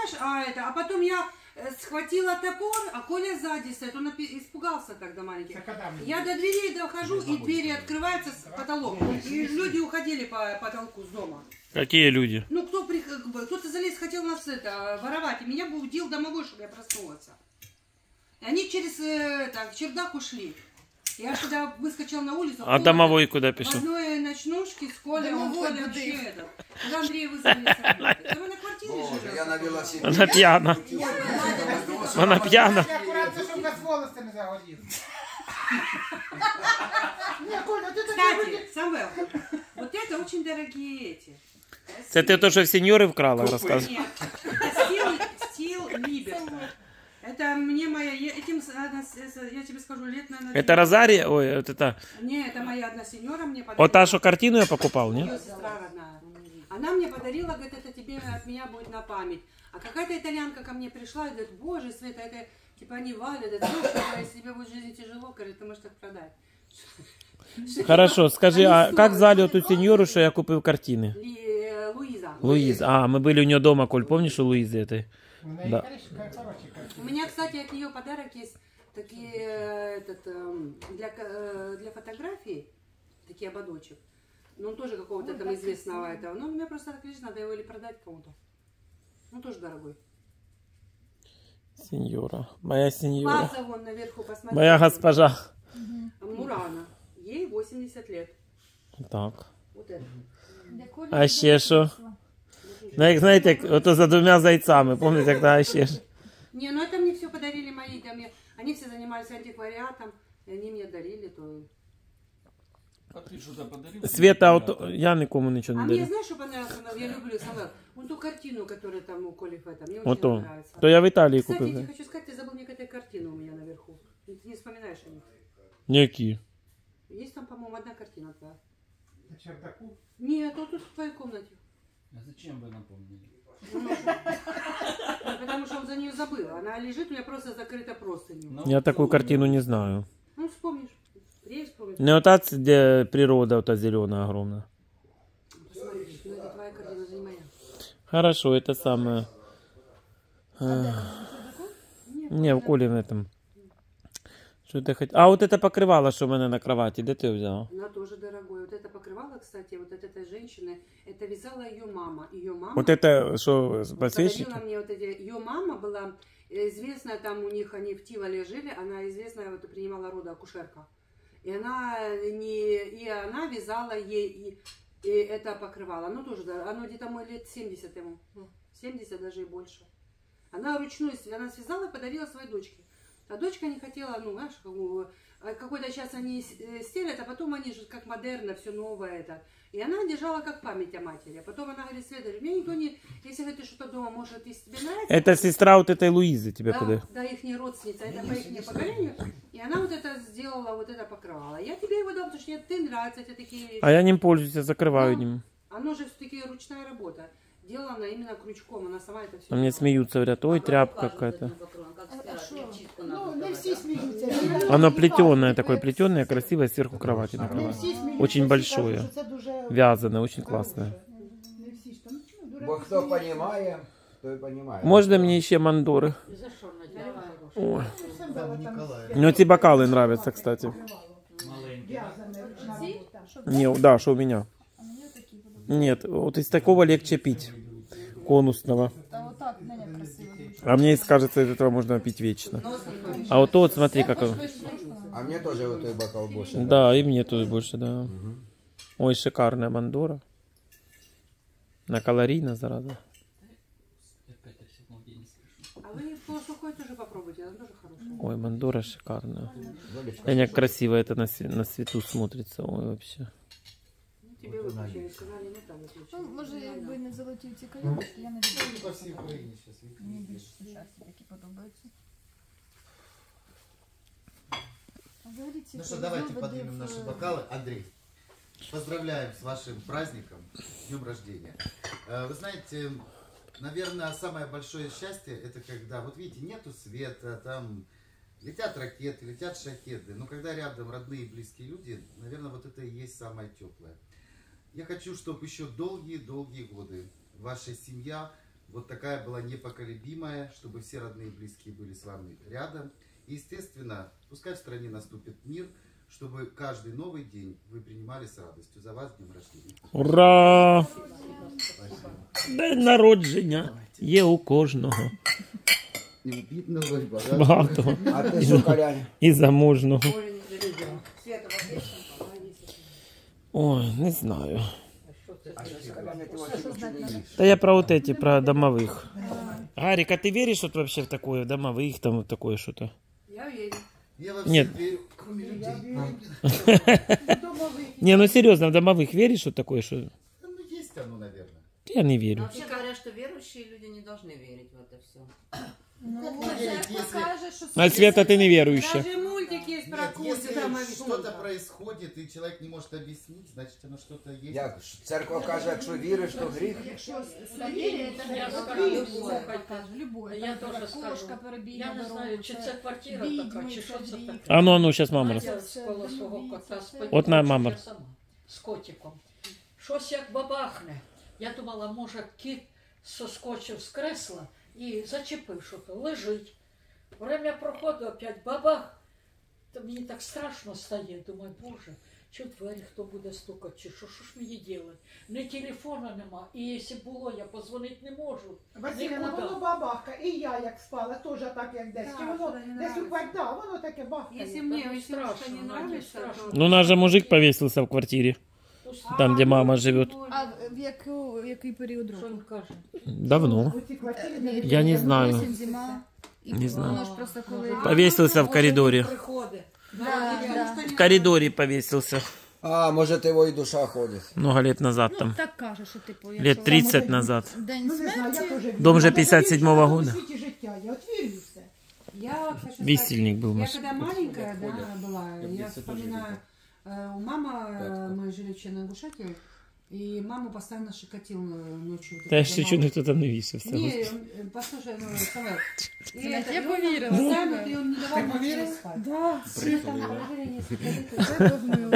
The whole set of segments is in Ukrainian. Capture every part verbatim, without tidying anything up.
понимаешь, а это, а потом я схватила топор, а Коля сзади стоит, он испугался тогда маленький. Я до дверей дохожу, и двери открываются с потолок. И люди уходили по потолку с дома. Какие люди? Ну, кто кто-то залез, хотел нас это, воровать, и меня будил домовой, чтобы я проснулась. И они через это, чердак ушли. Я когда выскочил на улицу... А домовой куда пошел? В одной ночнушке с Колей, он Коля вообще это. Когда Андрей вызвали с работы. Да вы на квартире живете? Я на велосипеде. Она пьяна. Она пьяна. Аккуратно, чтобы вас волосы не загорели. Кстати, Самвел, вот это очень дорогие эти. Это ты то, что в сеньоры вкрала, рассказывай. Нет, это стил Либерта. Это мне моя, этим, я тебе скажу, лет, наверное... Это Розария? Ой, вот это... Не, это моя одна сеньора мне подарила. Вот та, что картину я покупал, не? Ее сестра родная. Она мне подарила, говорит, это тебе от меня будет на память. А какая-то итальянка ко мне пришла и говорит, боже, Света, это типа не валит, это ну, если тебе будет в жизни тяжело, говорит, ты можешь так продать. Хорошо, скажи, а как звали эту сеньору, что я купил картины? Луиза. Луиза. А, мы были у нее дома, Коль, помнишь у Луизы этой? Да. У меня, кстати, от нее подарок есть такие этот, для, для фотографий, такие ободочек. Ну, он тоже какого-то там известного этого. Ну, у меня просто так лежит, надо его или продать кому-то. Ну, тоже дорогой. Сеньора. Моя сеньора. Паза вон наверху, посмотри. Моя госпожа. Мурана. Ей восемьдесят лет. Так. Вот это. А ще що? Ну, як знаєте, як ото за двумя зайцами, помните, як та ще ж? Не, ну это мне все подарили мои, там, я, они все занимались антиквариатом, и они мне дарили, то... А ты что-то подарил? Света, от... я нікому нічого А не мне дарю. знаешь, что понравилось, я люблю, Самвел, вон ту картину, которая там у Коли в этом, мне очень Ото. нравится. То я в Італії Кстати, купив. я да? тебе хочу сказать, ты забыл мне какая-то картина у меня наверху. Ты не вспоминаешь о них. Які? Есть там, по-моему, одна картина твоя. На чердаку? Нет, вот тут в твоей комнате. А зачем вы напомнили? Потому что он за нее забыл. Она лежит, у меня просто закрыта простынью. Ну, Я таку картину не знаю. Ну, вспомнишь. Приедешь, вспомнишь. Не ота, де природа ота зелена огромна. Посмотришь, ну это твоя картина, это не моя. Хорошо, это самое. А, не, в Колі в этом. Що ти хот... А от це покривало, що в мене на кроваті, де ти взяла? Она тоже дорогое. Вот это покрывало, кстати, вот от этой женщины, это вязала ее мама. Ее мама Вот это, что, подсвечники? подарила мне вот эти... Ее мама была известная, там у них, они в Тиволе жили, она известная, вот принимала роды акушерка. И она, не... и она вязала ей и... И это покрывало. Оно тоже, да, оно где-то мой лет семьдесят ему. семьдесят даже и больше. Она ручную, она связала и подарила своей дочке. А дочка не хотела, ну, знаешь, какой-то сейчас они стелят, а потом они же как модерно, все новое это. И она держала как память о матери. А потом она говорит, Света, мне никто не... Если говорит, ты что-то дома, может, если тебе нравится... Это сестра вот этой Луизы тебе да, подает? Да, их родственница, это по их поколению. И она вот это сделала, вот это покрывала. Я тебе его дам, потому что ты нравятся эти такие вещи. А я ним пользуюсь, я закрываю Но ним. Оно же все-таки ручная работа. Делана именно крючком, она сама это все... А мне смеются, говорят, ой, тряпка какая-то. Ну, не всі сміються. Оно плетеное, такое плетеное, красивое, сверху кровати Не накрываю. всі сміються. Очень Всі большое. кажуть, що це дуже Вязаное, очень классное. Не всі ж там, ну, дураки. Бо хто понимає, той понимає. Можно мне еще мандоры? За что надеваю? Ой. Сам дала там Мне эти бокалы нравятся, кстати. в'язане, ручна робота. Щоб Не, да, что у меня. Нет, вот из такого легче пить. Конусного. Та отак, не красиво. А мне кажется, из этого можно пить вечно. А вот тот, смотри, как он. А мне тоже вот той бокал больше. Да, и мне тоже больше, да. Ой, шикарная мандора. На калорийно, зараза. А вы сухой тоже попробуйте, она тоже хорошая. Ой, мандора шикарная. Они как красиво это на, сви- на свету смотрится. Ой, вообще. Тебе выключили, сказали, ну там выключили. Ну, може, якби не золоті ці кальяночки, я не люблю. по всій Україні зараз. Мені більше сучасні такі подобаються. А взагалі ці Ну что, давайте різновиди поднимем в- наши бокалы. Андрей, поздравляем с вашим праздником, с днем рождения. Э, Вы знаете, наверное, самое большое счастье, это когда, вот видите, нету света, там летят ракеты, летят шахеды, но когда рядом родные и близкие люди, наверное, вот это и есть самое теплое. Я хочу, чтобы еще долгие-долгие годы ваша семья вот такая была непоколебимая, чтобы все родные и близкие были с вами рядом. И, естественно, пускай в стране наступит мир, чтобы каждый новый день вы принимали с радостью. За вас днем рождения. Ура! День народження є у кожного. И бедного, и богатого. Багатого. А ты что, Коляня? І заможного. Оля не заведет. Света, у вас есть там? А, есть. Ой, не знаю. Коляня, ты вообще ничего не видишь. Да я про вот эти, про домовых. Гарик, а ты веришь вот вообще в такое, в домовых, там вот такое что-то? Я верю. Я во Нет. всех верю, кроме людей. Не, ну серьезно, в домовых веришь вот такое, что... Ну, есть оно, наверное. Я не верю. Вообще говорят, что верующие люди не должны верить в это все. Ну, Как це верить, як если- покаже, що А Света, ты не верующая. Даже мультик есть про Нет, куси если там. что-то происходит, и человек не может объяснить, значит, оно что-то есть. Як ж, церква каже, якщо віриш, то гріх. якщо совєрія, це Я любов, скажу, любов, любов. покаже, любов. Я Там теж кошка скажу. перебігла Я не дорогу, знаю, чи це квартира відьми, така, чи що це рік. таке. А ну, а ну, сейчас мама раз. Я коло свого кота спиню, От на, хочу мама. я сама з котиком. Щось як бабахне. Я думала, може кіт соскочив з кресла і зачепив, що то лежить. Время проходу опять бабах. То мені так страшно стає. Думаю, боже, чи в двері хто буде стукати, чи що, що ж мені делать? Ні телефона нема. І якщо було, я позвонити не можу. Василіна, Нікуди. воно бабахка, і я як спала, теж так як десь. Чи Так, воно що не десь у нравиться. кварталі, воно таке бахкає. Если мне Так если страшно, что не Надя, нравится, страшно. то... Ну, у нас же мужик повесился в квартире, Пусто. там, где А, мама ну, живет. тем более. А в яку, який період Що року? він каже? Давно. У цій квартирі Ні, не Я не там знаю. осінь, зима. І Не знаю. Воно ж просто коли... Повесился в коридоре. Приходить. Да, Потому да. что не В коридоре повесился. А, может, его и душа ходит. Много лет назад Ну, там. так каже, що типу, якщо Лет тридцать назад. день Ну, не знаю, я смерті, теж вірю. Дом же Я пятьдесят седьмого вірю, года. що в світі життя, я от вірю в все. Я хочу сказать, Весельник был я наш. когда маленькая да, была, Я в я детстве тоже вспоминаю, э, у мамы, э, мы жили в Черногушете, и маму постоянно шикотил ночью. вот Да я этот ще домовой. чуть никто там не вісився. Не, он, послушай, ну, Салат. И Я это, и он поверила. постоянно, и он не давал Ты нам поверила? спать. Да, Все там прожили несколько лет. це догмило.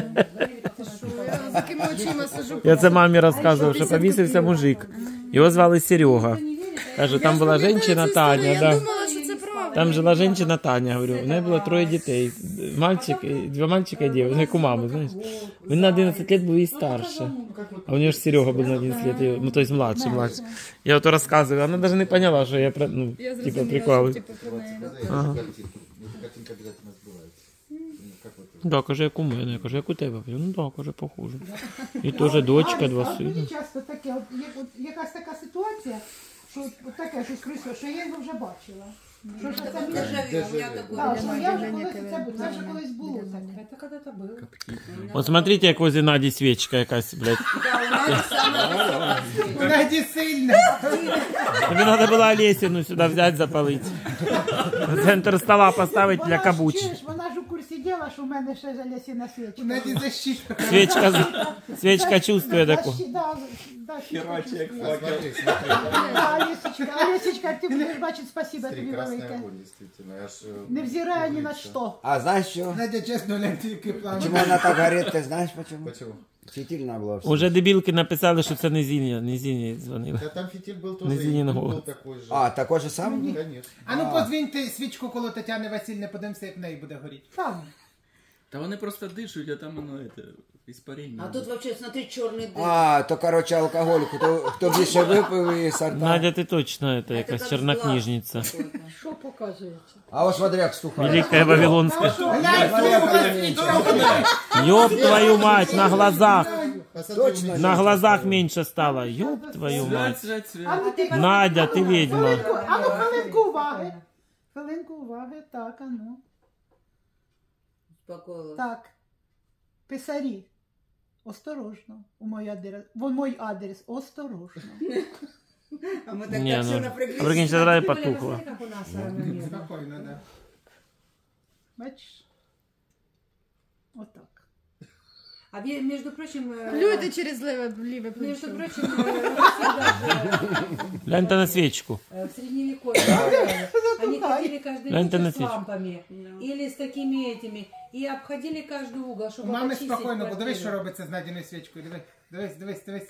Я з такими очима сижу. Я це мамі розказував, що повісився мужик. Його звали Серега. Никто не верит, а Каже, там була жінка Таня, Я да. думала, що це правда. Там жила жінка Таня, говорю. У неї було троє дітей. Мальчик, і- два мальчика і дівчинка. Ну, як у мами, знаєш. Він на одинадцять лет був і старше. А у нее же Серега был на одиннадцать лет, и- ну то есть младший, младший. Я вот рассказываю, она даже не поняла, что я, про- ну, Я типа, зрозуміла, прикалываюсь. що типу про неї. Сказали, Ага. картинку. Эта картинка обязательно сбывается. Ну, как вот это? Да, каже, як у мене. Я кажу, як у тебе? Ну да, каже, похоже. І теж дочка, два А мені сина. часто таке, от, є, от якась така ситуація, що от таке щось прийшло, що я його вже бачила. Що ж це мені? Дежавю, у мене такое. Так, що я вже Дежавю. колись це, це вже колись було таке. Это когда-то было. От смотрите, як возле Наді свічка якась, блядь. Наді сильно. Тобі треба було Олесіну сюди взяти, запалити. В центр стола поставити для кабучі. Чуєш, вона ж у курсі діла, що в мене ще залісіна свічка. Наді защита. Свічка, свічка чувствує таку. Защи- Да, да, Херачі, як чувствую. факел. Смотри, смотри. Да, Алісочка, Алісочка, ти будеш бачити, спасибо тобі Прекрасный велике. огонь, действительно. Я ж, э, Невзирая ні на удивился. що. А знаешь что? Надя, чесно, глянь, тільки план. Почему она так горит, ты знаешь почему? Почему? Фитиль надо было. Уже дебілки написали, що це не Зіня, не Зіні дзвонили. Да там фитиль был Не тоже, и Зинин был голос. такой же. А, такой же самый? Конечно. А ну подзвіньте свічку коло Тетяни Васильівни, подивимося, як в неї буде горіти. Там. Та вони просто дишуть, а там воно это, испарение. А тут вообще, смотри, черный дым. А, то, короче, алкоголь. Кто, кто більше випив і сорта. Надя, ти точно это, Это якась как чернокнижниця. глаз какой-то. Що показується? А вот смотри, як стухає. Великая Вавилонская. Смотри, як вона менше. Ёб твою мать, на глазах. Посмотри, Точно. у меня- На глазах меньше стало. Ёб твою Свят, мать. свят, А свят. ну ти Надя, ти відьма. хвилинку, а ну хвилинку уваги. Хвилинку уваги, так, а ну. Успокоилась. Так. Писарі. Осторожно. У мой адрес. В мой адрес. Осторожно. А мы Не, тогда все ну, напряглись. прикинь, сейчас драй Тем более, потухло. посмотри, как у нас э, момент. Спокійно, да. Бачиш? Отак. А ве- между прочим, э, Плюйте через ліве, ліве между плечо. прочим, э, Руси даже, Гляньте на свечку. э, в средневековье э, они ходили каждый Гляньте на вечер с свечку. лампами или с такими этими и обходили каждый угол, У чтобы мами почистить спокійно, бо дивись, квартиру. що робиться з Надіною свічкою. Дивись, дивись, дивись, дивись.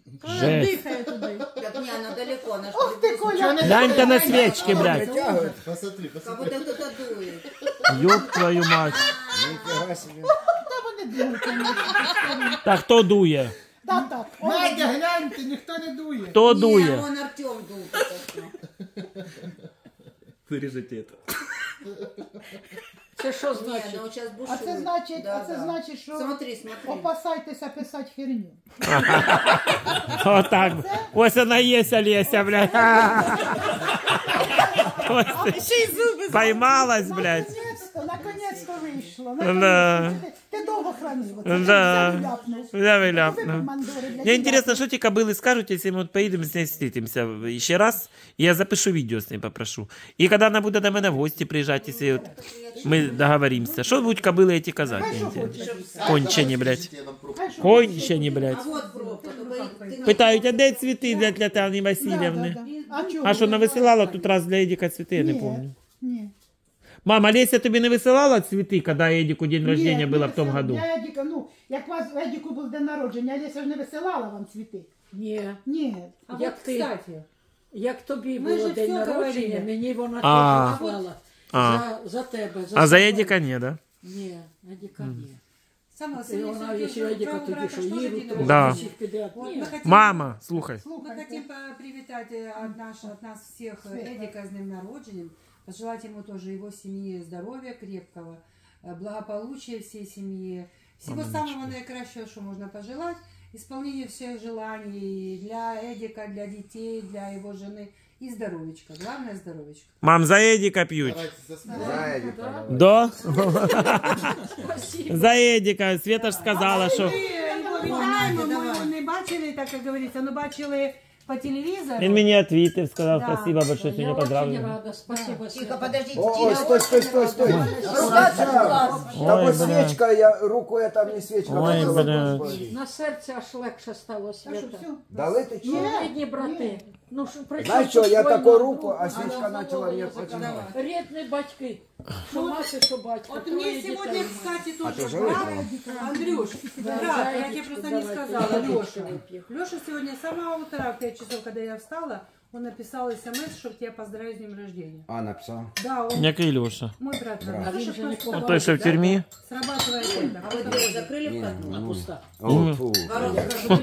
Жесть. Дихає туди. Так не, она далеко, она ж Ох ти, Коля. Гляньте на свічки, блядь. Витягують. Посмотри, как посмотри. будто кто-то дует. Ёб твою мать. Ніфіга собі. Та вони дують, конечно. Так, хто дує? Так, так. Надя, гляньте, ніхто не дує. Хто Не, дує? он Артем дул. только что. Вырежите это. Це що Не, значить? ну сейчас А бушует. це значить, Да, а це да. значить, що Смотри, смотри. опасайтеся писати херню. Отак. Ось вона є, Олеся, блядь. Ось ти. Поймалась, блядь. Наконец-то, наконец-то вийшло. Да. Наконец-то. Ти довго хранив. Оце Да. взяв і ляпнув. Я Ви виляпну. командори, блядь, Мне интересно, что те кобылы скажут, если мы вот поедем с ней встретимся еще раз, и я запишу видео с ней попрошу. И когда она будет до меня в гости приезжать, если вот мы договоримся, что будут кобылы эти казать? мне интересно? Кончені, блядь. Кончені, блядь. А вот пробка. только ты не- Питають, а де цвіти для Тетяни Васильівни? Да, да, да. А чого? А що, нависилала тут раз для Едіка цвіти, я не Ні, помню. Ні. Мама, Леся тобі не висилала цвіти, коли Едіку день Ні, рождения не было в том висила- году? Я Едіка, ну, як у вас у Едіку був день народження, Леся ж не висилала вам цвіти? Ні. Ні. А Як вот, ти? кстати, Як тобі Ми було ж день всё народження, говорили. мені вона А. теж клала. А. За, за тебе. За А за себе. Едіка ні, да? Ні, Едіка ні. самое І вона, якщо Едіка тоді, що їду, то Да. всіх підряд. Вот Ні. мы хотим, Мама, слухай. мы Слухайте. хотим по- привитать э, от, наш, от нас всех э, Света. Эдика с днем народжения, пожелать ему тоже его семьи здоровья крепкого, э, благополучия всей семьи, всего самого наикращего, что можно пожелать, исполнения всех желаний для Эдика, для детей, для его жены и здоровечка. Главное здоровечка. Мам, за Едіка п'ють. Давайте засмотрим. Зайді, Да? За Едіка. Света ж сказала, що... Ми його вітаємо, ми його не бачили, так як говориться, але бачили по телевізору. Він мені отвітив, сказав, Да. спасибо большое, що Я не очень поздравив. рада, спасибо, Тихо, Света. подождите. О, Тина, стой, стой, стой, стой. Ругаться в глаз. Та Ой, ось бля. свічка, я, руку я там не свічка. Ой, хотіла, бля. Господи. На серце аж легше стало, А що, Света. все? Дали ти чи? Ну, рідні брати. Ну, що, при Знаєш чому що, я тут таку війна, руку, друг? а свічка Вона почала мені язика. починати. Рідні батьки. Що мати, що батько. Вот троє мне сегодня, дітей кстати, А тоже ты же брат, выпила? Андрюш, має. брат, За я тебе Едічку просто не давайте, сказала, за Едічку Леша. вип'ю. Леша сегодня с самого утра, в пять часов, когда я встала, он написал смс, чтобы тебя поздравить с днем рождения. А, написав. Да, он, Який Льоша? мой брат. Брат. Слушай, А він же не просто помнит. Той, що в тюрмі? Срабатывает это. А вы дверь закрыли в хату? Вона пуста. О, фу. Ворота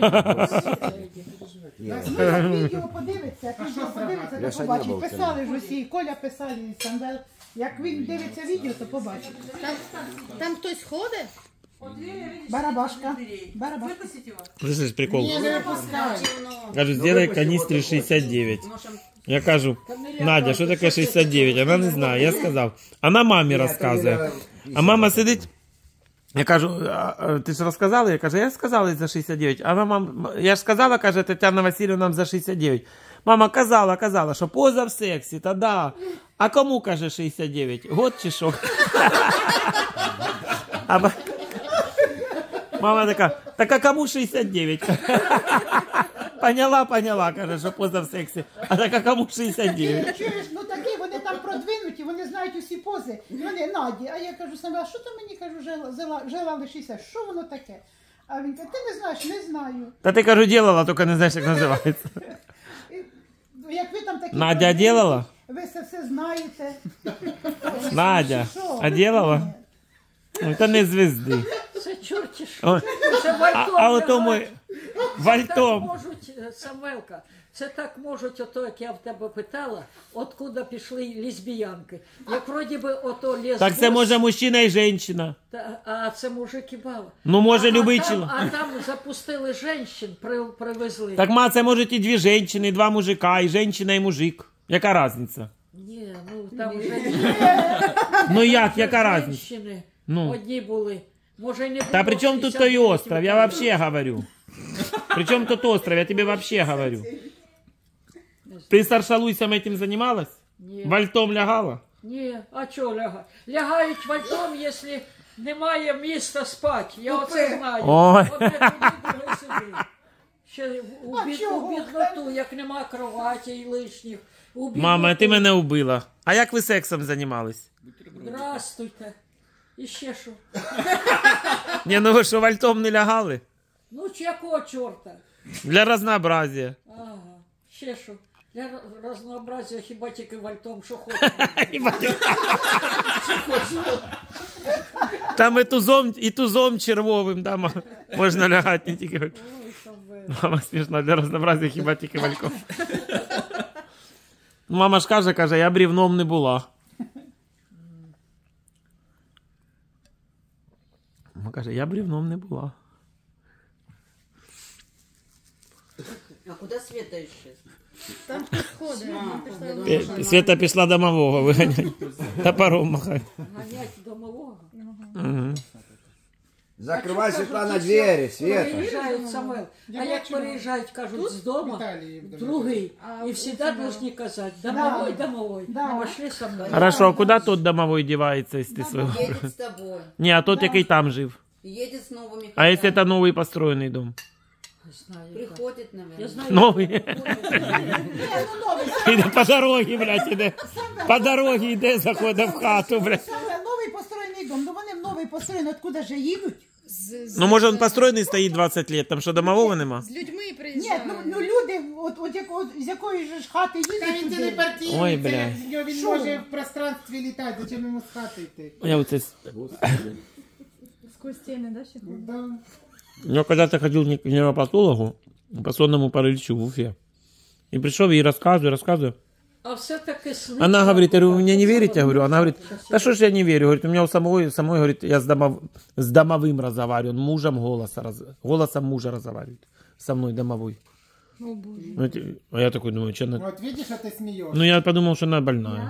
Ні. Ну, як відео подивиться, як відео подивиться, Я то ще не побачить. був Писали ж усі, Коля писав і Самвел. Як він дивиться відео, то побачить. Там, там хтось ходить? Барабашка. Барабашка. Выпустить его? Слышиш, прикол? Темно. Кажу, сделай каністрі шістдесят дев'ять. Я кажу, Надя, що таке шістдесят дев'ять? Вона не знає. Я сказав. Вона мамі розказує. А мама сидить. Я кажу, «А, а, ти ж розказала? Я кажу, я сказала за шістдесят дев'ять. А вона, мам, я ж сказала, каже, Тетяна Васильівна нам за шістдесят дев'ять. Мама казала, казала, що поза в сексі, та да. А кому, каже, шістдесят дев'ять? Год чи що? А ба- Мама така, так а кому шістдесят дев'ять? Поняла, поняла, каже, що поза в сексі. А так а кому шістдесят дев'ять? Чуєш, ну такі, вони там продвинуті, вони знають усі пози. І вони, Наді, а я кажу саме, а що ти мені, кажу, жила, жила, жила лишися, що воно таке? А він каже, ти не знаєш, не знаю. Та ти, кажу, делала, тільки не знаєш, як називається. І, як ви там такі... Надя продвинуті, делала? Ви це все знаєте. Надя, Що? а делала? Ну, Та не звезди. Це чорті що. О, Це А, вальтом а ото ми лягають. Так вальтом. можуть, е, Самвелка, це так можуть, ото, як я в тебе питала, откуда пішли лесбіянки. Як вроді би ото лесбос, Так це може мужчина і жінка. та- а це мужики баба. Ну, може, а, любий а там, чоловік. а там запустили женщин, при, привезли. Так, ма, це можуть і дві жінки, і два мужика, і жінка, і мужик. Яка різниця? Ні, ну там вже Ну як, яка різниця? женщини Ну. одні були. Може, й не було Та при чому тут той шістдесят дев'ять остров? Я вообще говорю. При чому тут остров? Я тебе вообще говорю. Ти з Аршалуйсом этим занималась? Ні. Вальтом лягала? Ні, а чого лягають? Лягають вальтом, якщо немає міста спати. Я оце знаю. Ой. Одне туди, друге сюди. Ще у, А бід, чого? у бідноту, як нема кроваті і лишніх. У Мама, ти бідноту. мене убила. А як ви сексом займались? Здрастуйте. І ще що? Ні, ну ви що, вальтом не лягали? Ну, чи якого чорта? Для разнообразия. Ага. Ще що? Для р- разнообразия хіба тільки вальтом, що хочеш. Там і тузом, і тузом червовим, да, ма- можна лягати, не тільки. Ой, там ви. Мама смішна, для разнообразия хіба тільки вальком. Мама ж каже, каже, я брівном не була. Мама каже, я брівном не була. А куда Света исчез? Там хтось ходить. вона пішла до Пе- машини. Света пішла домового виганяти. Топором махати. Ганять домового. Мгм. Закрывай, Светлана, двери, Света. Переїжджають Самвел. А як переїжджають, кажуть, з дому, другий. І завжди повинні казати, домовой, домовой. Да. Пошли со мною. Хорошо, а куди тот домовой дівається, якщо ти свого? Едет с тобой. Ні, а тот, який там жив. Едет с новыми А якщо котами. це новий построєний дом? Не знаю. як. Приходит, наверное. Я знаю. Новий. Ні, ну новий. Іде по дорозі, блядь, іде. По дорозі йде, заходить в хату, блядь. Саме новий построєний дом. Ну вони в новий построєний, откуда же їдуть? З, з, Ну, може, він построєний стоїть двадцять років, там що домового нема? з людьми Ні, приїжджають. ну, ну люди, от, от, як, от з якої ж хати Та їдуть він це не туди. партійний, Ой, це бля. його він Що може ви? в пространстві літати, зачем йому з хати йти? Я оце... Сквозь стіни, да, ще ходить? Да. Я когда-то ходил к невропатологу по сонному параличу в Уфе. И пришел ей рассказываю, рассказываю. А все-таки сни. Она говорит, я говорю, вы мне не верите? Я говорю, она говорит, да что ж я не верю? Говорит, у меня у самой, самой говорит, я с, домов, с домовым разговариваю, он мужем голоса, раз, голосом мужа разговаривает. Со мной домовой. О, Боже. Ну, это- А я такой думаю, что она... Вот видишь, а ты смеешься. Ну, я подумал, что она больная.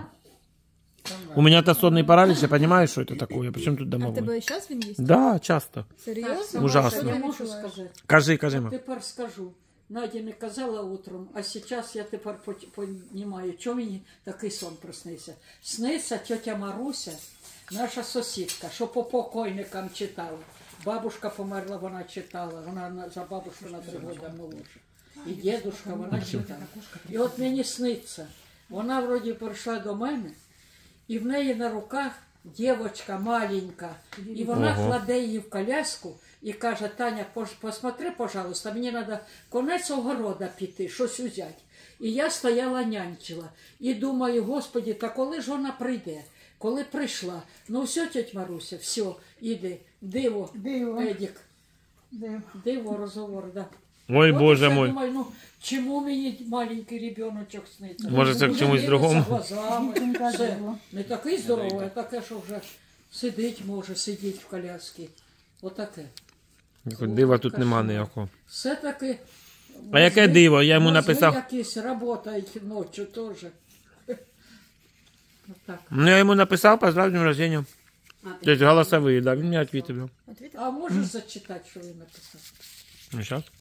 У меня-то сонный паралич, я понимаю, что это такое. Причем тут А в домовой? тебе і зараз він є? Да, часто. Серйозно? Ужасно. Я можу сказати. Кажи, кажи, ма. Тепер скажу. Надя не казала утром, а зараз я тепер розумію, чому мені такий сон приснився. Сниться тетя Маруся, наша сусідка, що по покойникам читала. Бабушка померла, вона читала, вона на- за бабушку на три роки молодша. І дідушка, вона читала. І от мені сниться, вона вроді прийшла до мене, і в неї на руках дівчинка маленька, і вона Ого. кладе її в коляску і каже, Таня, пож- посмотри, пожалуйста, мені треба конець огорода піти, щось взяти. І я стояла, нянчила, і думаю, Господи, та коли ж вона прийде? Коли прийшла, ну все, тетя Маруся, все, іди, диво, Диво. Едік, Диво. диво, розговор, да. Ой, От боже я мой. думаю, ну, чому мені маленький ребеночок сниться? Може, це к Вже чомусь дивиться другому? глазами, Дівчинка все. диво. Не такий здоровий, а таке, що вже сидить може, сидіть в коляскі. Отаке. Якого дива тут нема ніякого. Все-таки... А яке диво? Я йому мозги написав. якісь працюють ночі теж. Отак. Ну, я ему написал, поздравь с днем рождения. То есть голосовые, да, він мені відповів. Отвіти? А можеш зачитати, що він написав? Ну, сейчас.